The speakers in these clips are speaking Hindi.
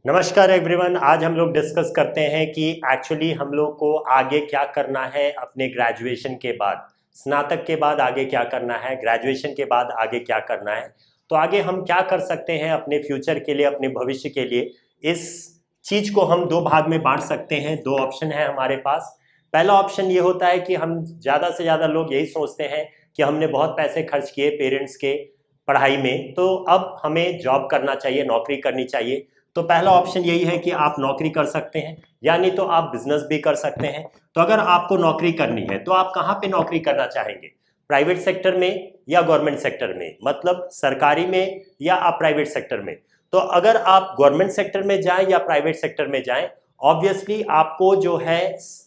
नमस्कार एवरीवन। आज हम लोग डिस्कस करते हैं कि एक्चुअली हम लोग को आगे क्या करना है अपने ग्रेजुएशन के बाद, स्नातक के बाद आगे क्या करना है, ग्रेजुएशन के बाद आगे क्या करना है। तो आगे हम क्या कर सकते हैं अपने फ्यूचर के लिए, अपने भविष्य के लिए। इस चीज़ को हम दो भाग में बांट सकते हैं। दो ऑप्शन है हमारे पास। पहला ऑप्शन ये होता है कि हम ज़्यादा से ज़्यादा लोग यही सोचते हैं कि हमने बहुत पैसे खर्च किए पेरेंट्स के पढ़ाई में, तो अब हमें जॉब करना चाहिए, नौकरी करनी चाहिए। तो पहला ऑप्शन यही है कि आप नौकरी कर सकते हैं, यानी तो आप बिजनेस भी कर सकते हैं। तो अगर आपको नौकरी करनी है तो आप कहाँ पे नौकरी करना चाहेंगे, प्राइवेट सेक्टर में या गवर्नमेंट सेक्टर में, मतलब सरकारी में या आप प्राइवेट सेक्टर में। तो अगर आप गवर्नमेंट सेक्टर में जाएं या प्राइवेट सेक्टर में जाएं, ऑब्वियसली आपको जो है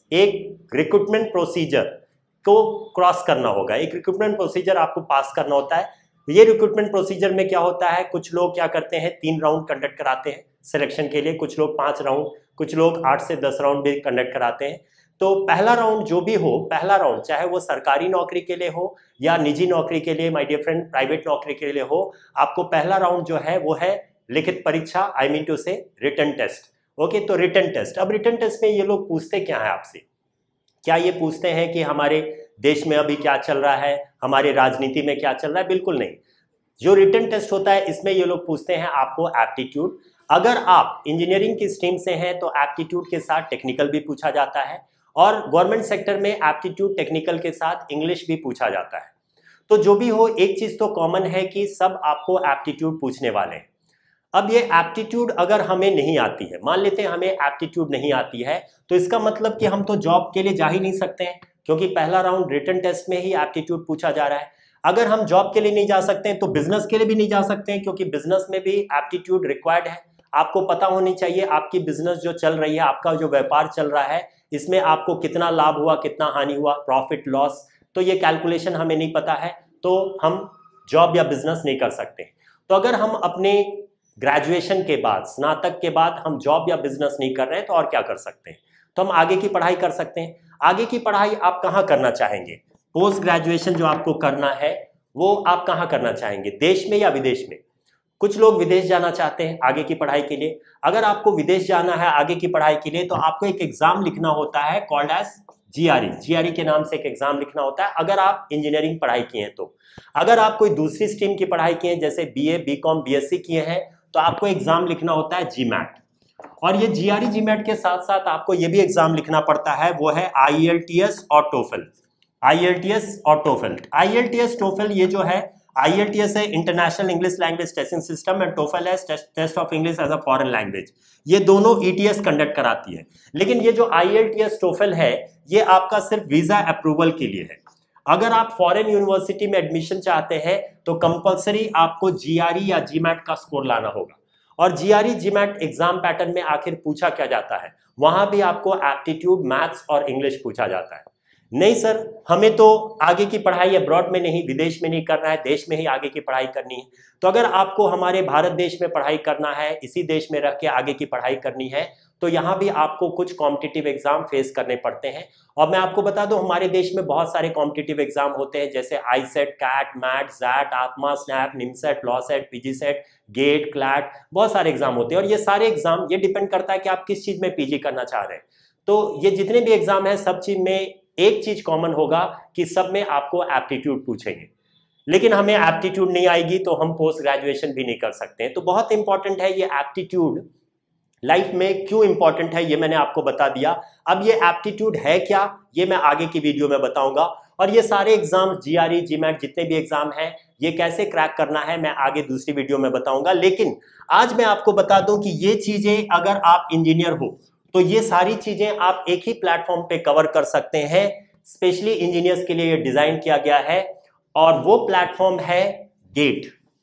एक रिक्रूटमेंट प्रोसीजर को क्रॉस करना होगा, एक रिक्रूटमेंट प्रोसीजर आपको पास करना होता है। ये रिक्रूटमेंट प्रोसीजर में क्या होता है, कुछ लोग क्या करते हैं 3 राउंड कंडक्ट कराते हैं सिलेक्शन के लिए, कुछ लोग 5 राउंड, कुछ लोग 8 से 10 राउंड भी कंडक्ट कराते हैं। तो पहला राउंड जो भी हो, पहला राउंड चाहे वो सरकारी नौकरी के लिए हो या निजी नौकरी के लिए, माय डियर फ्रेंड प्राइवेट नौकरी के लिए हो, आपको पहला राउंड जो है वो है लिखित परीक्षा, I mean to say written test. Okay, तो रिटन टेस्ट। अब रिटन टेस्ट में ये लोग पूछते क्या है आपसे, क्या ये पूछते हैं कि हमारे देश में अभी क्या चल रहा है, हमारे राजनीति में क्या चल रहा है? बिल्कुल नहीं। जो रिटन टेस्ट होता है इसमें ये लोग पूछते हैं आपको एप्टीट्यूड। अगर आप इंजीनियरिंग की स्ट्रीम से हैं तो एप्टीट्यूड के साथ टेक्निकल भी पूछा जाता है, और गवर्नमेंट सेक्टर में एप्टीट्यूड टेक्निकल के साथ इंग्लिश भी पूछा जाता है। तो जो भी हो, एक चीज तो कॉमन है कि सब आपको एप्टीट्यूड पूछने वाले हैं। अब ये एप्टीट्यूड अगर हमें नहीं आती है, मान लेते हैं हमें एप्टीट्यूड नहीं आती है, तो इसका मतलब कि हम तो जॉब के लिए जा ही नहीं सकते हैं, क्योंकि पहला राउंड रिटन टेस्ट में ही एप्टीट्यूड पूछा जा रहा है। अगर हम जॉब के लिए नहीं जा सकते हैं तो बिजनेस के लिए भी नहीं जा सकते हैं, क्योंकि बिजनेस में भी एप्टीट्यूड रिक्वायर्ड है। आपको पता होनी चाहिए आपकी बिजनेस जो चल रही है, आपका जो व्यापार चल रहा है, इसमें आपको कितना लाभ हुआ, कितना हानि हुआ, प्रॉफिट लॉस, तो ये कैलकुलेशन हमें नहीं पता है, तो हम जॉब या बिजनेस नहीं कर सकते। तो अगर हम अपने ग्रेजुएशन के बाद, स्नातक के बाद हम जॉब या बिजनेस नहीं कर रहे हैं तो और क्या कर सकते हैं? तो हम आगे की पढ़ाई कर सकते हैं। आगे की पढ़ाई आप कहाँ करना चाहेंगे? पोस्ट ग्रेजुएशन जो आपको करना है वो आप कहाँ करना चाहेंगे, देश में या विदेश में? कुछ लोग विदेश जाना चाहते हैं आगे की पढ़ाई के लिए। अगर आपको विदेश जाना है आगे की पढ़ाई के लिए तो आपको एक एग्जाम लिखना होता है कॉल्ड एज जीआरई। जीआरई के नाम से एक एग्जाम लिखना होता है अगर आप इंजीनियरिंग पढ़ाई किए हैं तो। अगर आप कोई दूसरी स्ट्रीम की पढ़ाई किए हैं, जैसे बीए, बीकॉम, बीएससी किए हैं, तो आपको एग्जाम लिखना होता है जीमैट। और ये जीआरई जीमैट के साथ साथ आपको ये भी एग्जाम लिखना पड़ता है, वो है आईएलटीएस और टोफल। आईएलटीएस और टोफल, आईएलटीएस टोफल, ये जो है आईएलटीएस है International English Language Testing System, and TOEFL है Test of English as a Foreign Language. ये दोनों ईटीएस कंडक्ट कराती है। लेकिन ये जो आईएलटीएस टोफल है ये आपका सिर्फ वीजा अप्रूवल के लिए है। अगर आप फॉरेन यूनिवर्सिटी में एडमिशन चाहते हैं तो कंपलसरी आपको जीआरई या जीमैट का स्कोर लाना होगा। और जीआरई जीमैट एग्जाम पैटर्न में आखिर पूछा क्या जाता है, वहां भी आपको एप्टीट्यूड, मैथ्स और इंग्लिश पूछा जाता है। नहीं सर, हमें तो आगे की पढ़ाई अब्रॉड में नहीं, विदेश में नहीं करना है, देश में ही आगे की पढ़ाई करनी है। तो अगर आपको हमारे भारत देश में पढ़ाई करना है, इसी देश में रह के आगे की पढ़ाई करनी है, तो यहाँ भी आपको कुछ कॉम्पिटिटिव एग्जाम फेस करने पड़ते हैं। और मैं आपको बता दूं हमारे देश में बहुत सारे कॉम्पिटिटिव एग्जाम होते हैं, जैसे ICET, CAT, MAT, XAT, ATMA, SNAP, NIMCET, LAWCET, PGCET, GATE, CLAT, बहुत सारे एग्जाम होते हैं। और ये सारे एग्जाम, ये डिपेंड करता है कि आप किस चीज में पीजी करना चाह रहे हैं। तो ये जितने भी एग्जाम है, सब चीज में एक चीज कॉमन होगा कि सब में आपको एप्टीट्यूड पूछेंगे। लेकिन हमें एप्टीट्यूड नहीं आएगी तो हम पोस्ट ग्रेजुएशन भी नहीं कर सकते हैं। तो बहुत इंपॉर्टेंट है ये एप्टीट्यूड, लाइफ में क्यों इंपॉर्टेंट है ये मैंने आपको बता दिया। अब ये एप्टीट्यूड है क्या, ये मैं आगे की वीडियो में बताऊंगा। और ये सारे एग्जाम, जीआरई, जीमैट, जितने भी एग्जाम हैं, ये कैसे क्रैक करना है मैं आगे दूसरी वीडियो में बताऊंगा। लेकिन आज मैं आपको बता दूं कि ये चीजें, अगर आप इंजीनियर हो तो ये सारी चीजें आप एक ही प्लेटफॉर्म पे कवर कर सकते हैं। स्पेशली इंजीनियर्स के लिए ये डिजाइन किया गया है, और वो प्लेटफॉर्म है गेट।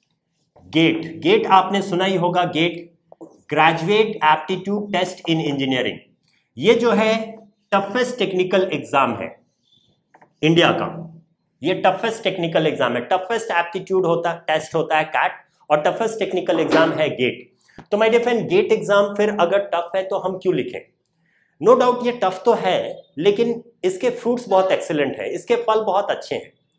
गेट, गेट आपने सुना ही होगा, GATE graduate aptitude test in engineering. ये जो है टफेस्ट टेक्निकल एग्जाम है इंडिया का। ये टफेस्ट टेक्निकल एग्जाम है। टफेस्ट एप्टीट्यूड होता है, टेस्ट होता है कैट, और टफेस्ट टेक्निकल एग्जाम है गेट। तो my dear friend, GATE exam फिर अगर टफ है तो हम क्यों लिखें? नो डाउट ये टफ तो है, लेकिन इसके फ्रूट्स बहुत एक्सीलेंट है, इसके फल बहुत अच्छे हैं।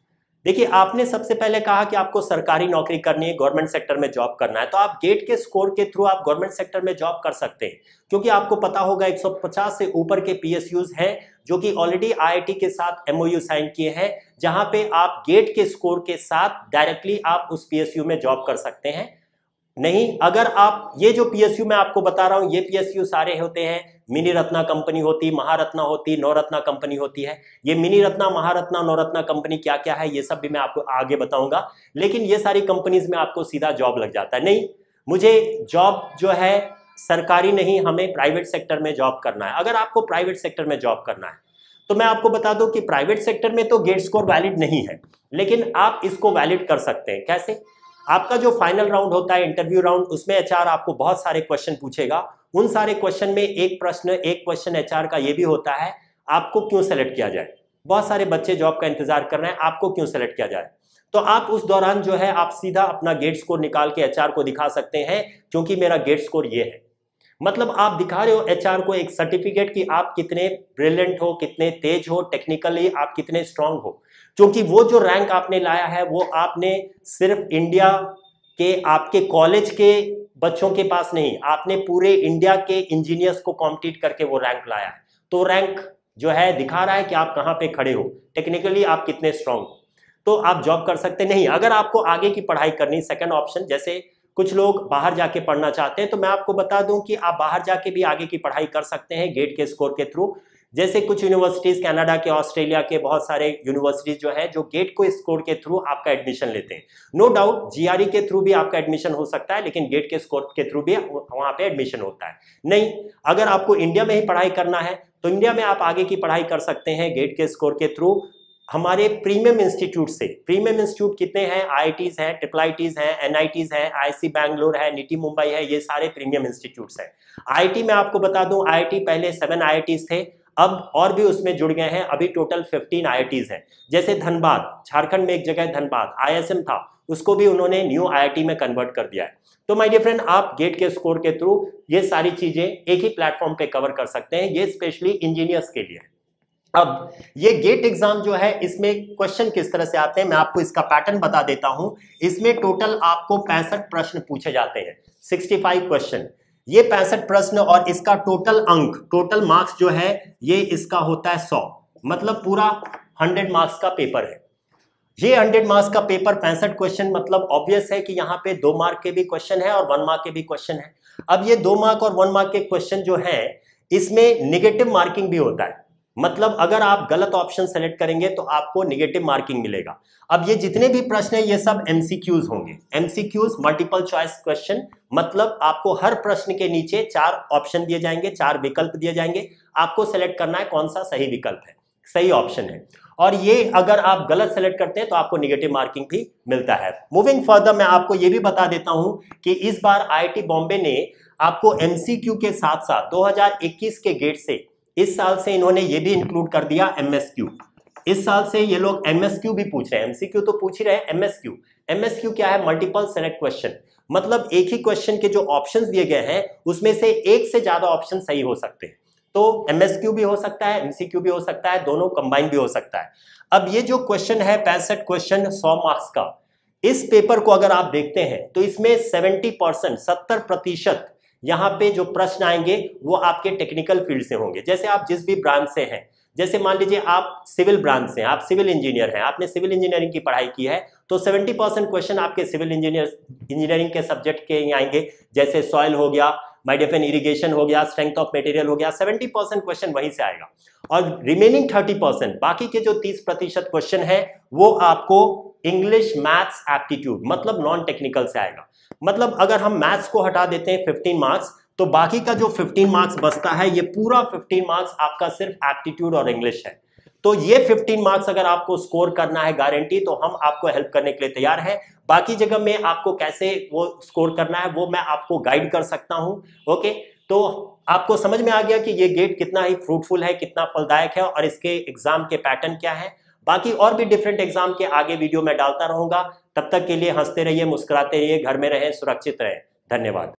देखिए, आपने सबसे पहले कहा कि आपको सरकारी नौकरी करनी है, गवर्नमेंट सेक्टर में जॉब करना है, तो आप गेट के स्कोर के थ्रू आप गवर्नमेंट सेक्टर में जॉब कर सकते हैं, क्योंकि आपको पता होगा 150 से ऊपर के पीएसयूज हैं जो कि ऑलरेडी आईआईटी के साथ एमओयू साइन किए हैं, जहां पे आप गेट के स्कोर के साथ डायरेक्टली आप उस पीएसयू में जॉब कर सकते हैं। नहीं, अगर आप ये जो पीएसयू मैं आपको बता रहा हूं, ये पीएसयू सारे होते हैं, मिनी रत्ना कंपनी होती, महारत्ना होती, नवरत्ना कंपनी होती है। ये मिनी रत्ना, महारत्ना, नवरत्ना कंपनी क्या क्या है ये सब भी मैं आपको आगे बताऊंगा, लेकिन ये सारी कंपनीज में आपको सीधा जॉब लग जाता है। नहीं, मुझे जॉब जो है सरकारी नहीं, हमें प्राइवेट सेक्टर में जॉब करना है। अगर आपको प्राइवेट सेक्टर में जॉब करना है तो मैं आपको बता दूं कि प्राइवेट सेक्टर में तो गेट स्कोर वैलिड नहीं है, लेकिन आप इसको वैलिड कर सकते हैं। कैसे? आपका जो फाइनल राउंड होता है, इंटरव्यू राउंड, उसमें एचआर आपको बहुत सारे क्वेश्चन पूछेगा। उन सारे क्वेश्चन में एक क्वेश्चन एचआर का ये भी होता है, आपको क्यों सेलेक्ट किया जाए। बहुत सारे बच्चे जॉब का इंतजार कर रहे हैं, आपको क्यों सेलेक्ट किया जाए। तो आप उस दौरान जो है आप सीधा अपना गेट स्कोर निकाल के एचआर को दिखा सकते हैं, क्योंकि मेरा गेट स्कोर ये है। मतलब आप दिखा रहे हो एचआर को एक सर्टिफिकेट कि आप कितने ब्रिलियंट हो, कितने तेज हो, टेक्निकली आप कितने स्ट्रांग हो। क्योंकि वो जो रैंक आपने लाया है वो आपने सिर्फ इंडिया के आपके कॉलेज के बच्चों के पास नहीं, आपने पूरे इंडिया के इंजीनियर्स को कॉम्पीट करके वो रैंक लाया है। तो रैंक जो है दिखा रहा है कि आप कहाँ पे खड़े हो, टेक्निकली आप कितने स्ट्रांग हो, तो आप जॉब कर सकते नहीं। अगर आपको आगे की पढ़ाई करनी, सेकंड ऑप्शन, जैसे कुछ लोग बाहर जाके पढ़ना चाहते हैं, तो मैं आपको बता दूं कि आप बाहर जाके भी आगे की पढ़ाई कर सकते हैं गेट के स्कोर के थ्रू। जैसे कुछ यूनिवर्सिटीज कनाडा के, ऑस्ट्रेलिया के, बहुत सारे यूनिवर्सिटीज जो है जो गेट को स्कोर के थ्रू आपका एडमिशन लेते हैं। नो डाउट जीआरई के थ्रू भी आपका एडमिशन हो सकता है, लेकिन गेट के स्कोर के थ्रू भी वहां पे एडमिशन होता है। नहीं, अगर आपको इंडिया में ही पढ़ाई करना है तो इंडिया में आप आगे की पढ़ाई कर सकते हैं गेट के स्कोर के थ्रू हमारे प्रीमियम इंस्टीट्यूट से। प्रीमियम इंस्टीट्यूट कितने हैं? आईआईटीज हैं, ट्रिपल आईटीज हैं, एनआईटीज हैं, आईआईसी बैंगलोर है, निटी मुंबई है, ये सारे प्रीमियम इंस्टीट्यूट्स हैं। आईआईटी में आपको बता दूं, आईआईटी पहले 7 आईआईटीज थे, अब और भी उसमें जुड़ गए हैं, अभी टोटल 15 आईआईटीज हैं। जैसे धनबाद, झारखंड में एक जगह धनबाद आईएसएम था, उसको भी उन्होंने न्यू आईआईटी में कन्वर्ट कर दिया है। तो माय डियर फ्रेंड, आप गेट के स्कोर के थ्रू ये सारी चीजें एक ही प्लेटफॉर्म पे कवर कर सकते हैं। ये स्पेशली इंजीनियर्स के लिए है। अब ये गेट एग्जाम जो है, इसमें क्वेश्चन किस तरह से आते हैं, मैं आपको इसका पैटर्न बता देता हूं। इसमें टोटल आपको 65 प्रश्न पूछे जाते हैं, 65 क्वेश्चन। ये 65 प्रश्न और इसका टोटल अंक, टोटल मार्क्स जो है ये इसका होता है 100, मतलब पूरा 100 मार्क्स का पेपर है। ये 100 मार्क्स का पेपर, 65 क्वेश्चन, मतलब ऑब्वियस है कि यहाँ पे 2 मार्क के भी क्वेश्चन है और 1 मार्क के भी क्वेश्चन है। अब ये 2 मार्क और 1 मार्क के क्वेश्चन जो है, इसमें निगेटिव मार्किंग भी होता है। मतलब अगर आप गलत ऑप्शन सेलेक्ट करेंगे तो आपको निगेटिव मार्किंग मिलेगा। अब ये जितने भी प्रश्न हैं ये सब एमसीक्यूज होंगे। एमसीक्यूज मल्टीपल चॉइस क्वेश्चन, मतलब आपको हर प्रश्न के नीचे 4 ऑप्शन दिए जाएंगे, 4 विकल्प दिए जाएंगे, आपको सेलेक्ट करना है कौन सा सही विकल्प है, सही ऑप्शन है। और ये अगर आप गलत सेलेक्ट करते हैं तो आपको निगेटिव मार्किंग भी मिलता है। मूविंग फर्दर, मैं आपको ये भी बता देता हूं कि इस बार आईआईटी बॉम्बे ने आपको एमसीक्यू के साथ साथ 2021 के गेट से इस साल से इन्होंने ये भी इंक्लूड कर दिया एमएसक्यू। इस साल से ये लोग एमएसक्यू भी पूछ रहे हैं, एमसीक्यू तो पूछ ही रहे हैं, एमएसक्यू। एमएसक्यू क्या है? मल्टीपल सेलेक्ट क्वेश्चन, मतलब एक ही क्वेश्चन के जो ऑप्शंस दिए गए हैं उसमें से एक से ज्यादा ऑप्शन सही हो सकते हैं। तो एमएसक्यू भी हो सकता है, एमसीक्यू भी हो सकता है, दोनों कंबाइन भी हो सकता है। अब ये जो क्वेश्चन है 65 क्वेश्चन 100 मार्क्स का, इस पेपर को अगर आप देखते हैं तो इसमें 70%, 70% यहाँ पे जो प्रश्न आएंगे वो आपके टेक्निकल फील्ड से होंगे। जैसे आप जिस भी ब्रांच से हैं, जैसे मान लीजिए आप सिविल ब्रांच से हैं, आप सिविल इंजीनियर हैं, आपने सिविल इंजीनियरिंग की पढ़ाई की है, तो 70% क्वेश्चन आपके सिविल इंजीनियरिंग के सब्जेक्ट के ही आएंगे। जैसे सॉइल हो गया, माय डियर फ्रेंड इरिगेशन हो गया, स्ट्रेंथ ऑफ मटेरियल हो गया, 70% क्वेश्चन वहीं से आएगा। और रिमेनिंग 30%, बाकी के जो 30% क्वेश्चन है वो आपको इंग्लिश, मैथ्स, एप्टीट्यूड, मतलब नॉन टेक्निकल से आएगा। मतलब अगर हम मैथ्स को हटा देते हैं 15 मार्क्स, तो बाकी का जो 15 मार्क्स बचता है, ये पूरा 15 मार्क्स आपका सिर्फ एप्टीट्यूड और इंग्लिश है। तो ये 15 मार्क्स अगर आपको स्कोर करना है गारंटी, तो हम आपको हेल्प करने के लिए तैयार हैं। बाकी जगह में आपको कैसे वो स्कोर करना है वो मैं आपको गाइड कर सकता हूं। ओके, तो आपको समझ में आ गया कि ये गेट कितना ही फ्रूटफुल है, कितना फलदायक है और इसके एग्जाम के पैटर्न क्या है। बाकी और भी डिफरेंट एग्जाम के आगे वीडियो मैं डालता रहूंगा। तब तक के लिए हंसते रहिए, मुस्कुराते रहिए, घर में रहें, सुरक्षित रहें। धन्यवाद।